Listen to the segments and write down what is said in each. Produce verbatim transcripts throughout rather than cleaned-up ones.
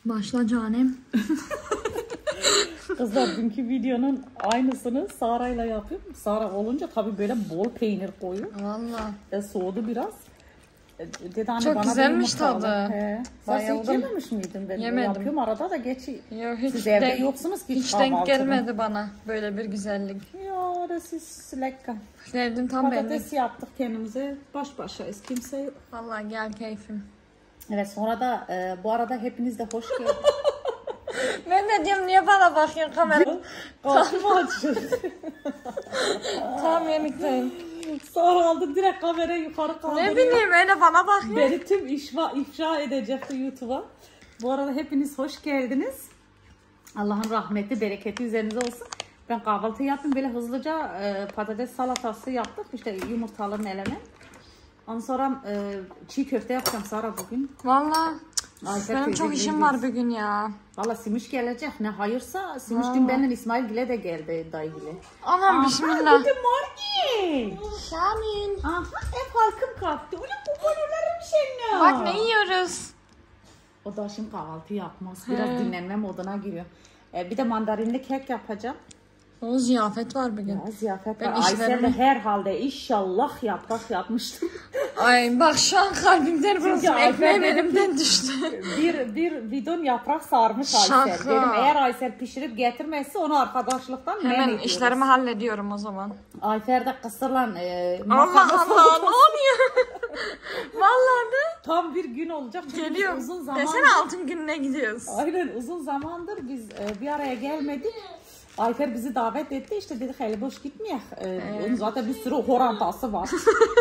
Başla canem. Kızlar dünkü videonun aynısını Sara'yla yapıyorum. Sara olunca tabii böyle bol peynir koyuyor. Valla. E, soğudu biraz. E, dedi anne çok bana güzelmiş tadı. He. Sen hiç yememiş miydin? Ben Yemedim. yapıyorum arada da geç. Yo, hiç Siz evde denk, yoksunuz ki. Hiç denk gelmedi bana böyle bir güzellik. Ya das ist lecker. Sevdim tam beğendim. Patates yaptık kendimize. Baş başayız. Kimse yok. Valla gel keyfim. Evet sonra da e, bu arada hepiniz de hoş geldiniz. Ben de diyorum niye bana bakıyorsun kamera? Karşıma açın. Tam yemikteyim. Sonra aldım direkt kamerayı yukarı kaldırdım. Ne bileyim öyle bana bakıyor. Beni tüm ifşa, ifşa edecekti YouTube'a. Bu arada hepiniz hoş geldiniz. Allah'ın rahmeti, bereketi üzerinize olsun. Ben kahvaltı yaptım. Böyle hızlıca e, patates salatası yaptık. İşte yumurtalı meleme. Ondan sonra e, çiğ köfte yapacağım Sara bugün. Valla Ayfer benim çok işim var bugün ya. Valla Simiş gelecek. Ne hayırsa Simiş dün benimle İsmail Gile de geldi dayıyla. Anam bismillah. Guten Morgen. Şamin. Aha ev halkım kalktı. Ulan bu konularım senin. Bak ne yiyoruz? O da şimdi kahvaltı yapmaz. Biraz He. dinlenme moduna giriyor. Ee, bir de mandarinli kek yapacağım. O ziyafet var bugün. Ya, ziyafet ben var. Aysel de herhalde inşallah yaprak yapmıştım. Ay bak şu an kalbimden vurulsun. Ekmeğim elimden düştü. bir bir bidon yaprak sarmış Aysel. Dedim eğer Aysel pişirip getirmezse onu arkadaşlıktan men ediyoruz. Hemen işlerimi hallediyorum o zaman. Ayfer de kısırlan. E, Allah Allah ne oluyor? Vallahi de. Tam bir gün olacak. Geliyorum. Uzun zamandır. Desene altın gününe gidiyoruz. Aynen uzun zamandır biz e, bir araya gelmedik. Ayfer bizi davet etti işte dedik hele boş gitmeyek. Ee, onun zaten bir sürü horantası var.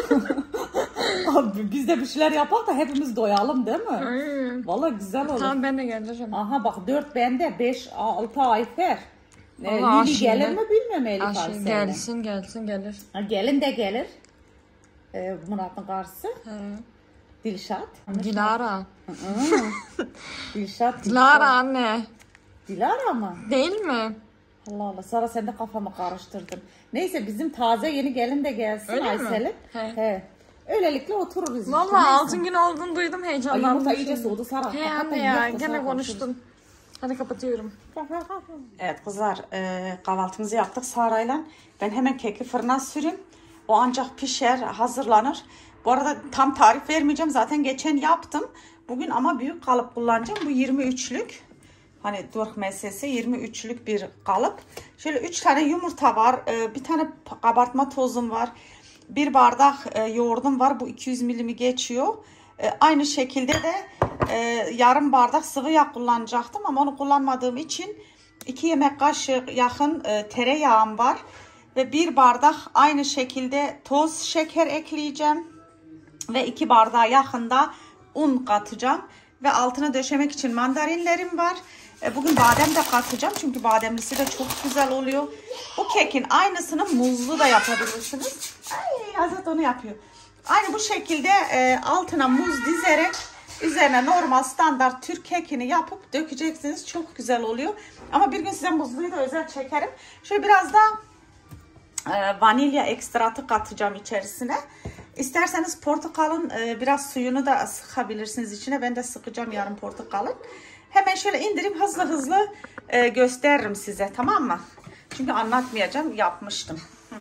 Abi, biz de bir şeyler yapak da hepimiz doyalım değil mi? Aynen. Vallahi güzel olur. Tamam ben de geleceğim. Aha bak dört bende beş altı Ayfer. Ee, Lili gelir mi bilmiyorum Elif Aysel'le. Gelsin gelsin gelir. Ha, gelin de gelir. Ee, Murat'ın karşısı. He. Dilşat. Dilara. Dilşat. Dilara anne. Dilara mı? Değil mi? Allah Allah Sara sen de kafamı karıştırdın. Neyse bizim taze yeni gelin de gelsin Aysel'in. He. He. Öylelikle otururuz işte. Vallahi altın gün olduğunu duydum heyecanlandım. Ay yumurta iyice soğudu Sara. He anne ya gene konuştum. Hadi kapatıyorum. Evet kızlar e, kahvaltımızı yaptık Sara'yla. Ben hemen keki fırına süreyim. O ancak pişer hazırlanır. Bu arada tam tarif vermeyeceğim zaten geçen yaptım. Bugün ama büyük kalıp kullanacağım. Bu yirmi üçlük. Hani dört meselesi yirmi üçlük bir kalıp. Şöyle üç tane yumurta var. Bir tane kabartma tozum var. Bir bardak yoğurdum var. Bu iki yüz mililitri geçiyor. Aynı şekilde de yarım bardak sıvı yağ kullanacaktım. Ama onu kullanmadığım için iki yemek kaşığı yakın tereyağım var. Ve bir bardak aynı şekilde toz şeker ekleyeceğim. Ve iki bardağa yakında un katacağım. Ve altına döşemek için mandarinlerim var. Bugün badem de katacağım. Çünkü bademlisi de çok güzel oluyor. Bu kekin aynısını muzlu da yapabilirsiniz. Ay, Azat onu yapıyor. Aynı bu şekilde e, altına muz dizerek üzerine normal standart Türk kekini yapıp dökeceksiniz. Çok güzel oluyor. Ama bir gün size muzluyu da özel çekerim. Şöyle biraz da e, vanilya ekstratı katacağım içerisine. İsterseniz portakalın e, biraz suyunu da sıkabilirsiniz içine. Ben de sıkacağım yarım portakalın. Hemen şöyle indireyim hızlı hızlı e, gösteririm size tamam mı? Çünkü anlatmayacağım yapmıştım.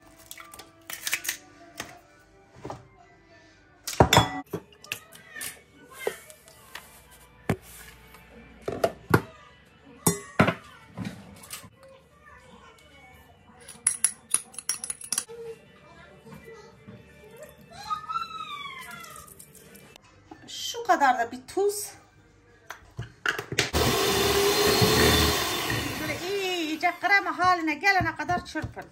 Şu kadar da bir tuz. Krema haline gelene kadar çırpın.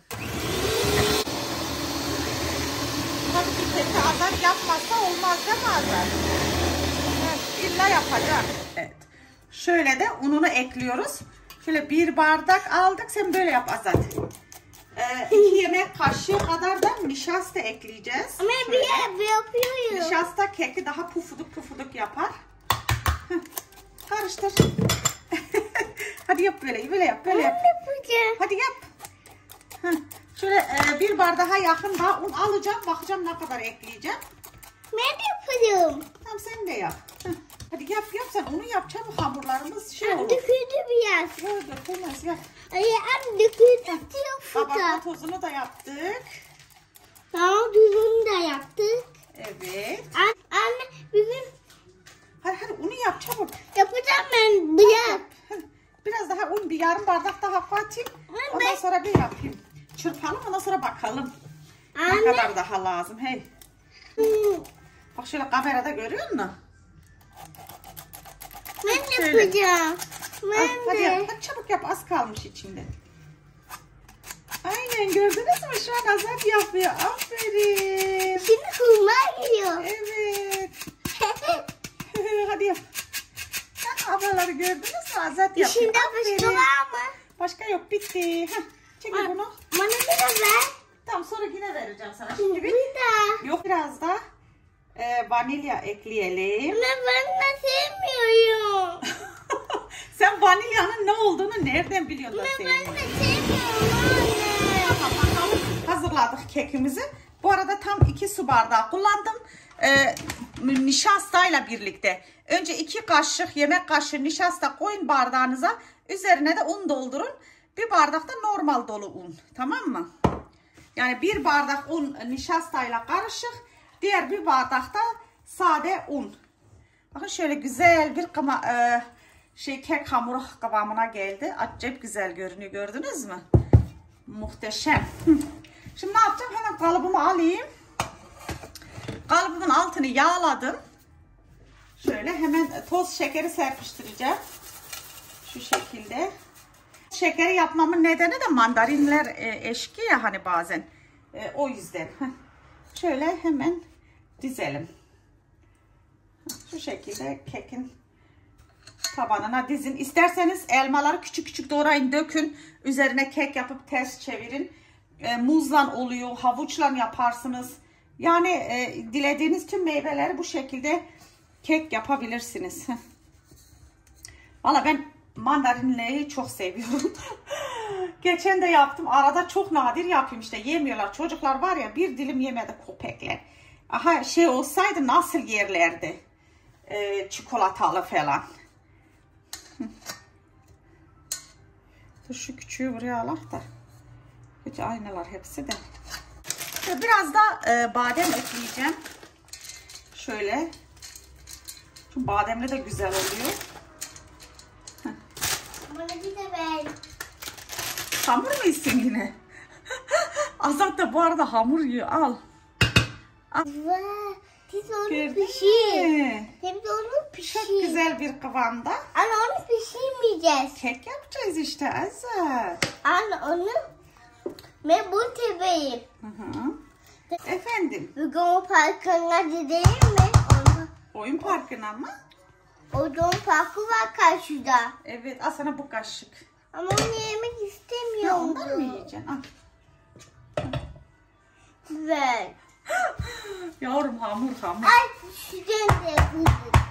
Tabii ki keki Azat yapmazsa olmaz değil mi Azat? Evet, illa yapacak. Evet. Şöyle de ununu ekliyoruz. Şöyle bir bardak aldık. Sen böyle yap Azat. Ee, iki yemek kaşığı kadar da nişasta ekleyeceğiz. Ama bir, bir yapıyorum. Nişasta keki daha pufuduk pufuduk yapar. Karıştır. Hadi yap böyle, böyle yap, böyle yap. Hadi yap. Heh. Şöyle e, bir bardağa yakın daha un alacağım. Bakacağım ne kadar ekleyeceğim. Ben de yapıyorum. Tamam sen de yap. Heh. Hadi yap yap sen onu yap çabuk hamurlarımız yalnız şey olur. Döküldü biraz. Yok dökülmez ya. Ay anne döküldü diyor Kabartma fıta. tozunu da yaptık. Tamam düzünü de yaptık. Evet. An anne bugün Hadi hadi unu yap çabuk. yapacağım ben biraz. Biraz daha un, bir yarım bardak daha katayım. Ondan sonra bir yapayım. Çırpalım, ondan sonra bakalım. Ne Anne. kadar daha lazım. Hey. Bak şöyle kamerada görüyor musun? Ben Şöyle. yapacağım. Al, Ben hadi de. yap. Hadi çabuk yap. Az kalmış içinde. Aynen gördünüz mü? Şu an Azat yapıyor. Aferin. Şimdi hurma geliyor. Evet. Hadi yap. Ha, ablaları gördünüz mü? Azat yapıyor. İçinde Aferin. fıstık var mı? Başka yok. Bitti. Heh, çekil bunu. Bana biraz ver. Tamam sonra yine vereceğim sana. Şimdi bir... Bir daha. Yok biraz da e, vanilya ekleyelim. Ama ben de sevmiyorum. Sen vanilyanın ne olduğunu nereden biliyorsun da Ben sevmiyorsun? de sevmiyorum anne. Tamam bakalım. Hazırladık kekimizi. Bu arada tam iki su bardağı kullandım. Ee, nişastayla birlikte. Önce iki kaşık yemek kaşığı nişasta koyun bardağınıza. Üzerine de un doldurun. Bir bardak da normal dolu un. Tamam mı? Yani bir bardak un nişastayla karışık. Diğer bir bardak da sade un. Bakın şöyle güzel bir kıma, e, şey kek hamuru kıvamına geldi. Acayip güzel görünüyor. Gördünüz mü? Muhteşem. Şimdi ne yapacağım? Hemen kalıbımı alayım. Kalıbımın altını yağladım. Şöyle hemen toz şekeri serpiştireceğim. Şu şekilde. Şekeri yapmamın nedeni de mandarinler e, eşki ya hani bazen. E, o yüzden. Şöyle hemen dizelim. Şu şekilde kekin tabanına dizin. İsterseniz elmaları küçük küçük doğrayın, dökün. Üzerine kek yapıp ters çevirin. E, muzla oluyor, havuçla yaparsınız. Yani e, dilediğiniz tüm meyveleri bu şekilde kek yapabilirsiniz. Valla ben mandarinleri çok seviyorum. Geçen de yaptım. Arada çok nadir yapayım işte. Yemiyorlar. Çocuklar var ya bir dilim yemedi köpekler. Aha şey olsaydı nasıl yerlerdi? Ee, çikolatalı falan. Dur şu küçüğü buraya alak da. Hiç aynalar hepsi de. Biraz da e, badem ekleyeceğim. Şöyle. Şu bademli de güzel oluyor. Bana bir de ver. Hamur mu istiyorsun yine? Azat da bu arada hamur yiyor. Al. Al. Vay. Tez onu Gördün pişir. mü? Hem de onu pişir. Çok güzel bir kıvamda. Anne onu pişirmeyeceğiz. Kek yapacağız işte Azat. Anne onu ben bunu tebeyim. Hı hı. Efendim. Bugün o parkına gidelim mi? Onu. Oyun parkına mı? Odun parkı var karşıda. Evet. Al sana bu kaşık. Ama onu yemek Ya istemiyorum. ondan mı yiyeceksin? Al. Ver. Yavrum hamur hamur. Ay şuradan da kızım.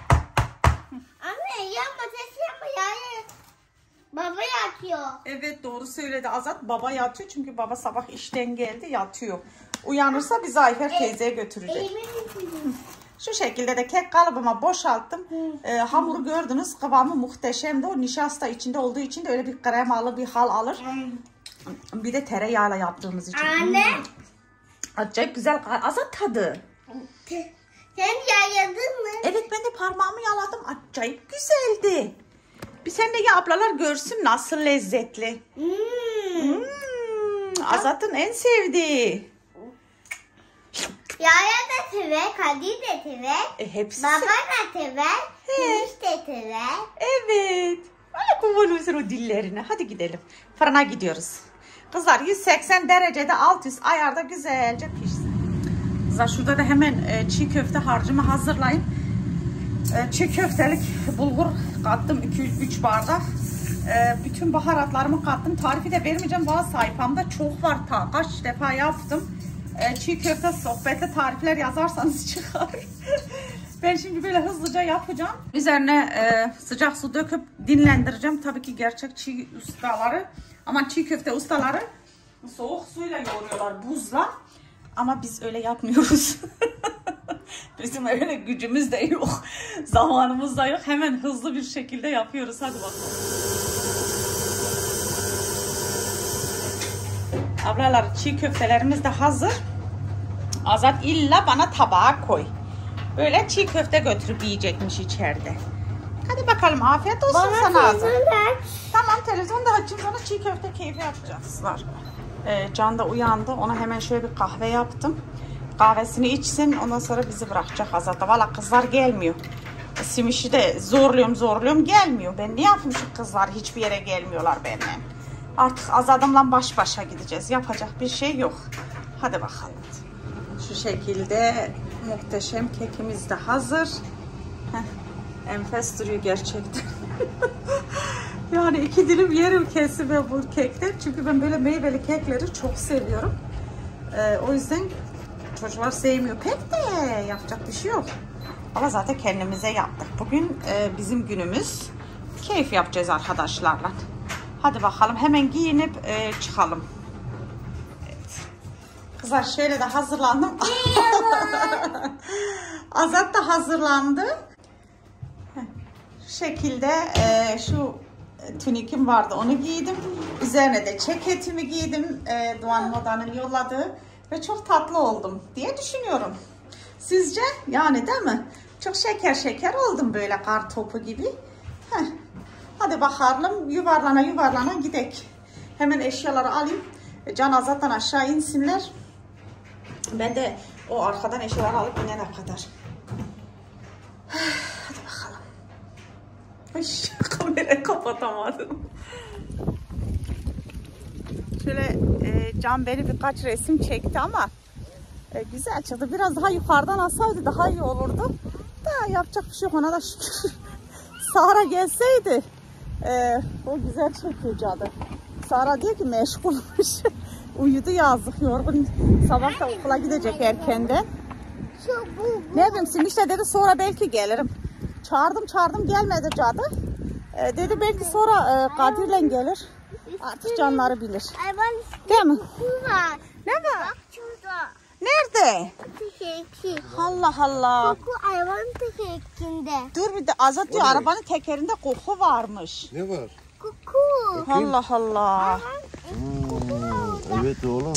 Anne yapma ses yapma yani. Baba yatıyor. Evet doğru söyledi Azat. Baba yatıyor çünkü baba sabah işten geldi yatıyor. Uyanırsa bizi Ayfer teyzeye götürecek. Eğimin misin? Şu şekilde de kek kalıbıma boşalttım. Ee, hamuru gördünüz kıvamı muhteşemdi. O nişasta içinde olduğu için de öyle bir kremalı bir hal alır. Bir de tereyağıyla yaptığımız için. Anne. Hmm. Acayip güzel. Azat tadı. Sen yayadın mı? Evet ben de parmağımı yaladım. Acayip güzeldi. Bir sen de ya ablalar görsün nasıl lezzetli. Hmm. Hmm, Azat'ın en sevdiği. Yaya da sever, Kadir de sever. E, hepsi Baba se- da sever, Deniz de sever. Evet. Ay kurban olsun o dillerine. Hadi gidelim. Fırına gidiyoruz. Kızlar yüz seksen derecede alt üst ayarda güzelce pişsin. Kızlar şurada da hemen e, çiğ köfte harcımı hazırlayayım. E, çiğ köftelik bulgur kattım iki üç bardak. E, bütün baharatlarımı kattım. Tarifi de vermeyeceğim. Valla sayfamda çok var. Ta, kaç defa yaptım. E, çiğ köfte sohbetli tarifler yazarsanız çıkar. Ben şimdi böyle hızlıca yapacağım. Üzerine e, sıcak su döküp dinlendireceğim. Tabii ki gerçek çiğ ustaları. Ama çiğ köfte ustaları soğuk suyla yoğuruyorlar, buzla. Ama biz öyle yapmıyoruz. Bizim öyle gücümüz de yok. Zamanımız da yok. Hemen hızlı bir şekilde yapıyoruz. Hadi bakalım. Ablalar çiğ köftelerimiz de hazır. Azat illa bana tabağa koy. Böyle çiğ köfte götürüp yiyecekmiş içeride. Hadi bakalım afiyet olsun Bana sana Azat. televizyon aç. Tamam televizyon da açayım sana çiğ köfte keyfi yapacağız. Var. Ee, Can da uyandı. Ona hemen şöyle bir kahve yaptım. Kahvesini içsin ondan sonra bizi bırakacak Azat'ta. Valla kızlar gelmiyor. Simiş'i de zorluyorum zorluyorum gelmiyor. Ben ne yapayım şu kızlar hiçbir yere gelmiyorlar benimle. Artık Azad'ımla baş başa gideceğiz. Yapacak bir şey yok. Hadi bakalım. Şu şekilde muhteşem kekimiz de hazır. Heh, enfes duruyor gerçekten. Yani iki dilim yerim kesime bu kekten. Çünkü ben böyle meyveli kekleri çok seviyorum. Ee, o yüzden çocuklar sevmiyor pek de yapacak bir şey yok. Ama zaten kendimize yaptık. Bugün e, bizim günümüz. Keyif yapacağız arkadaşlarla. Hadi bakalım hemen giyinip e, çıkalım. Evet. Kızlar şöyle de hazırlandım. Azat da hazırlandı. Şu şekilde e, şu tunikim vardı onu giydim. Üzerine de ceketimi giydim. E, Doğan Moda'nın yolladığı. Ve çok tatlı oldum diye düşünüyorum. Sizce? Yani değil mi? Çok şeker şeker oldum böyle kar topu gibi. Heh. Hadi bakalım yuvarlana yuvarlana gidek. Hemen eşyaları alayım. Can Azat'tan aşağı insinler. Ben de o arkadan eşyaları alıp inene kadar. Hadi bakalım. Ay, kamerayı kapatamadım. Şöyle e, Can beni birkaç resim çekti ama e, güzel çıktı. Biraz daha yukarıdan alsaydı daha iyi olurdu. Da yapacak bir şey yok ona da şükür. Sara gelseydi e, o güzel çekiyor cadı. Sara diyor ki meşgulmuş. Uyudu yazdık yorgun. Sabah da okula gidecek erkenden. Ne bileyim Simiş de dedi sonra belki gelirim. Çağırdım çağırdım gelmedi cadı. E, dedi belki sonra e, Kadir'le gelir. Artık canları bilir. Değil mi? Var. Ne var? Bak şurada. Nerede? Tekeki. Allah Allah. Koku hayvan tekekinde. Dur bir de Azat diyor arabanın tekerinde koku varmış. Ne var? Koku. Allah Allah. Hmm, evet oğlum.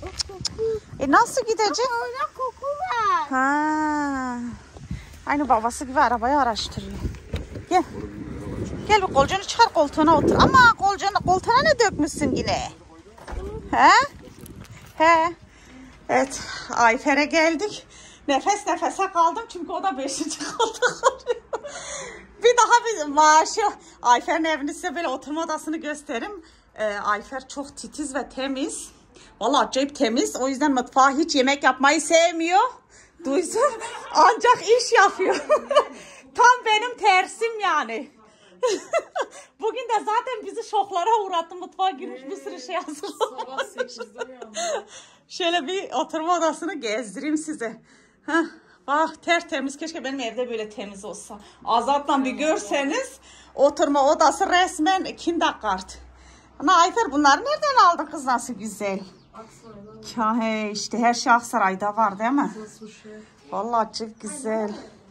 E nasıl gidecek? Orada koku var. Ha. Aynı babası gibi arabayı araştırıyor. Gel. Gel bir kolcuğunu çıkar koltuğuna otur. Ama kolcuğunu, koltuğuna ne dökmüşsün yine? He? He. Evet. Ayfer'e geldik. Nefes nefese kaldım çünkü o da beşinci koltuk. Bir daha bir maaşı. Ayfer'in evini size böyle oturma odasını göstereyim. Ee, Ayfer çok titiz ve temiz. Vallahi acayip temiz. O yüzden mutfağa hiç yemek yapmayı sevmiyor. Duysun. Ancak iş yapıyor. Tam benim tersim yani. Bugün de zaten bizi şoklara uğrattı. Mutfağa girmiş bir sürü şey hazırlamış. Şöyle bir oturma odasını gezdireyim size. Heh, bak tertemiz. Keşke benim evde böyle temiz olsa. Azat'la bir görseniz oturma odası resmen kindakart. Ana Ayfer bunları nereden aldın kız nasıl güzel? Aksaray'dan. He işte her şey Aksaray'da var değil mi? Vallahi çok güzel.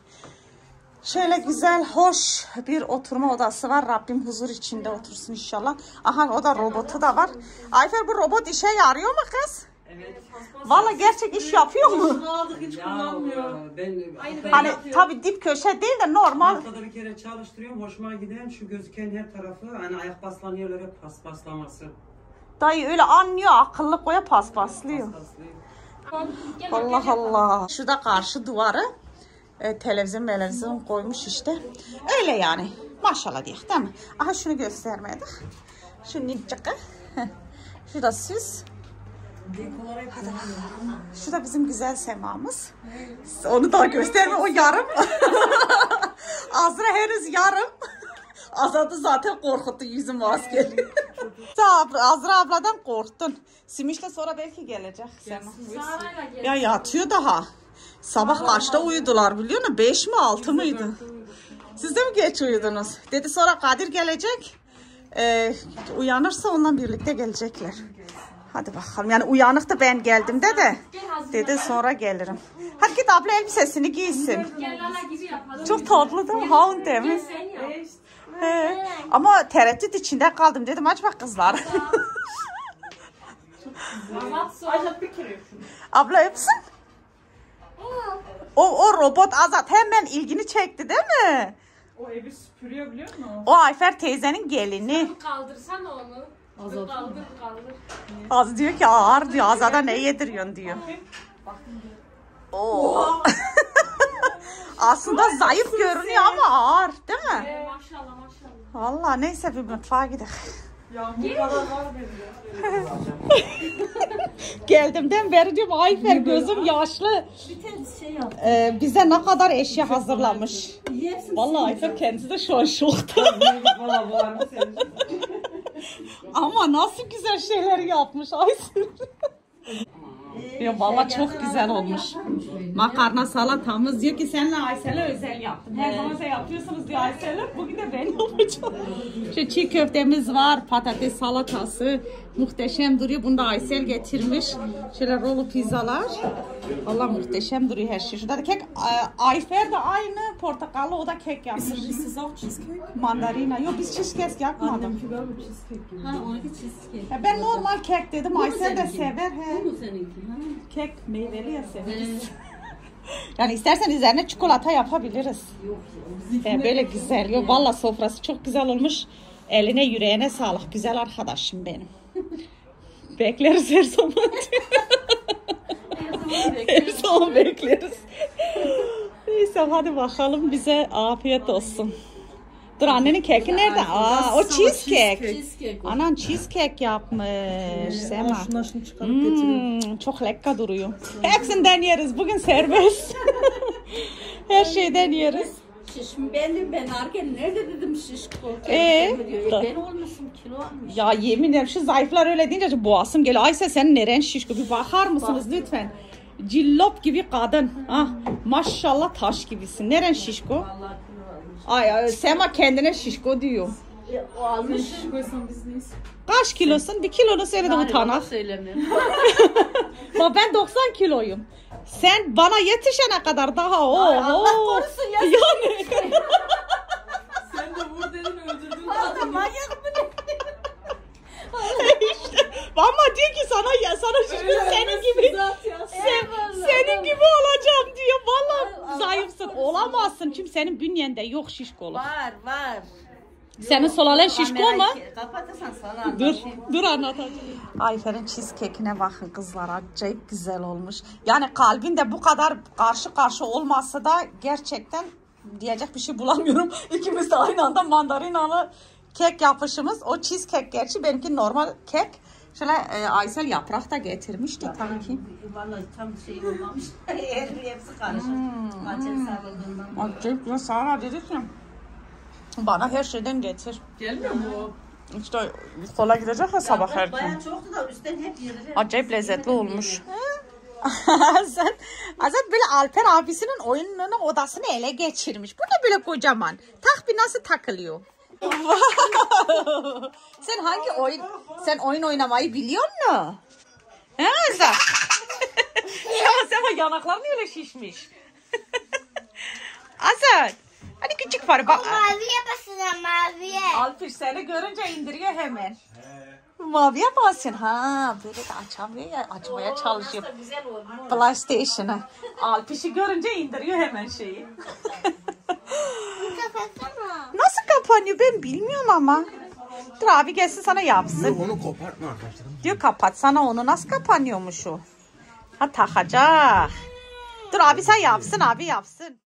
Şöyle güzel, hoş bir oturma odası var. Rabbim huzur içinde otursun inşallah. Aha o da robotu da var. Ayfer bu robot işe yarıyor mu kız? Evet. Vallahi gerçek iş yapıyor mu? Şunu aldık hiç kullanmıyor. Ben Hani tabii dip köşe değil de normal. haftada bir kere çalıştırıyorum. Hoşuma giden şu gözüken her tarafı hani ayak basılan yerlere paspaslaması. Dayı öyle anlıyor, akıllı koya paspaslıyor. Paspaslıyor. Allah Allah. Şurada karşı duvarı e, televizyon televizyon koymuş işte. Öyle yani. Maşallah diye değil mi? Aha şunu göstermedik. Şu nincikı. Şu da süs. Şu da bizim güzel semamız. Onu da gösterme. O yarım. Azra henüz yarım. Azat'ı zaten korkuttu yüzü maskeli. Azra abladan korktun. Simiş'le sonra belki gelecek. Sema. Ya yatıyor daha. Sabah kaçta uyudular biliyor musun? Beş mi altı mıydı? Siz de mi geç uyudunuz? Dedi sonra Kadir gelecek. Ee, uyanırsa onunla birlikte gelecekler. Hadi bakalım. Yani uyanıktı ben geldiğimde de. Dedi sonra gelirim. Hadi git abla elbisesini giysin. Çok tatlı değil mi? Hound değil mi? He. Ama tereddüt içinde kaldım. Dedim acaba kızlar. Abla öpsün. O, o robot Azat hemen ilgini çekti değil mi? O evi süpürüyor biliyor musun? O Ayfer teyzenin gelini. Kaldırsana onu. Kaldır kaldır. Az diyor ki ağır diyor. Azat'a ne yediriyorsun diyor. Oo. Aslında zayıf görünüyor ama ağır değil mi? Ee, maşallah maşallah. Vallahi neyse bir mutfağa gidelim. Yağmur kadar var benim. Geldiğimden beri diyorum Ayfer gözüm yaşlı. Ee, bize ne kadar eşya hazırlamış. Vallahi Ayfer kendisi de şu an şokta. Ama nasıl güzel şeyler yapmış Ayfer. Ya vallahi çok güzel olmuş. Makarna salatamız diyor ki seninle Aysel'e özel yaptım. Her zaman sen yapıyorsunuz diyor Aysel'e. Bugün de ben yapacağım. Şu çiğ köftemiz var, patates salatası. Muhteşem duruyor. Bunu da Aysel getirmiş. Şöyle rolu pizzalar. Allah muhteşem duruyor her şey. Şurada da kek. Ayfer de aynı portakallı o da kek yapmış. Mandalina. Yok biz cheesecake yapmadık. Ha onunki cheesecake. Ya ben normal kek dedim. Aysel de sever. He. Bu mu seninki? Ha? Kek meyveli ya severiz. Yani istersen üzerine çikolata yapabiliriz. Ee, böyle güzel. Yok valla sofrası çok güzel olmuş. Eline yüreğine sağlık. Güzel arkadaşım benim. Bekleriz her zaman. Her zaman bekleriz. Neyse hadi bakalım bize afiyet olsun. Dur annenin keki nerede? Aa, o cheesecake. Cheesecake. Anan cheesecake yapmış. Sema. Şuna şunu çıkarıp getiriyorum. Hmm, çok lekker duruyor. Hepsinden yeriz. Bugün serbest. Her şeyden yeriz. Şişim benim ben arken nerede dedim şişko. Ee? E, ben olmuşum kilo almış. Ya yemin ederim şu zayıflar öyle deyince boğazım geliyor. Ayşe senin neren şişko? Bir bakar mısınız lütfen? Cillop gibi kadın. Ah, maşallah taş gibisin. Neren şişko? Vallahi kilo almış. Ay, ay Sema kendine şişko diyor. E, o almış. Koysan biz neyiz? Kaç kilosun? Bir kilonu söyle de utanak. Söylemiyorum. Ama ben doksan kiloyum. Sen bana yetişene kadar daha o. Allah korusun ya. Yani. Sen de vur dedin öldürdün. Adam manyak mı ne? işte, ama diyor ki sana ya sana şişko senin gibi. Sen, senin gibi olacağım diyor. Vallahi zayıfsın. Olamazsın. Çünkü senin bünyende yok şişkoluk. Var var. Senin solalen şişko mu? Kapatırsan sana Dur, dur anlatacağım. Ayfer'in cheesecake'ine bakın kızlar. Acayip güzel olmuş. Yani kalbin de bu kadar karşı karşı olmasa da gerçekten diyecek bir şey bulamıyorum. İkimiz de aynı anda mandalinalı kek yapışımız. O cheesecake gerçi benimki normal kek. Şöyle e, Aysel yaprak da getirmişti tabii ki. Vallahi tam şey olmamış. Hepsi karışık. Acayip sarıldığından. Acayip güzel. Sara dedi ki bana her şeyden getir. Gelmiyor mu o? İşte kola gidecek ya sabah erken. Bayağı çoktu da üstten hep yediler. Acayip lezzetli olmuş. Sen Azat böyle Alper abisinin oyununun odasını ele geçirmiş. Bu ne böyle kocaman? Tak bir nasıl takılıyor? Sen hangi oyun? Sen oyun oynamayı biliyor musun? He Azat? Ya sen yanakların öyle şişmiş. Azat. Hadi küçük fare bak. Maviye basın maviye. Alper seni görünce indiriyor hemen. Maviye basın. Ha böyle de açamıyor ya. Açmaya çalışıyor. Güzel oldu. PlayStation'ı. Alpiş'i görünce indiriyor hemen şeyi. Kapatsana. Nasıl kapanıyor ben bilmiyorum ama. Dur abi gelsin sana yapsın. Onu kopartma arkadaşlarım. Diyor kapatsana onu. Nasıl kapanıyormuş o? Ha takacak. Dur abi sen yapsın abi yapsın.